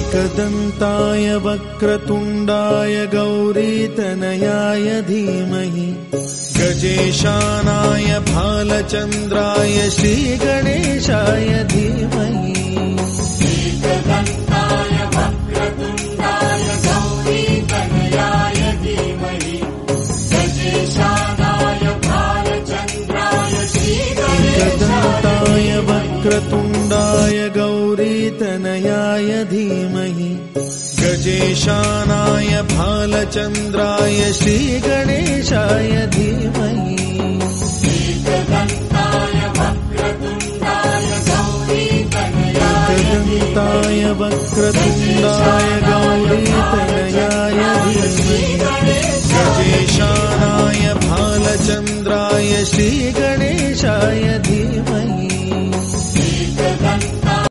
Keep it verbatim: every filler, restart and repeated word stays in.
एकदन्ताय वक्रतुण्डाय गौरीतनयाय धीमहि गजेशानाय भालचन्द्राय श्रीगणेशाय धीमहि एकदन्ताय वक्रतुण्डाय गौरीतनयाय धीमहि गजेशानाय भालचन्द्राय एकदन्ताय वक्रतुण्डाय गौरीतनयाय धीमहि गजेशानाय भालचन्द्राय श्रीगणेशाय धीमहि एकदन्ताय वक्रतुण्डाय गौरीतनयाय एकदन्ताय वक्रतुण्डाय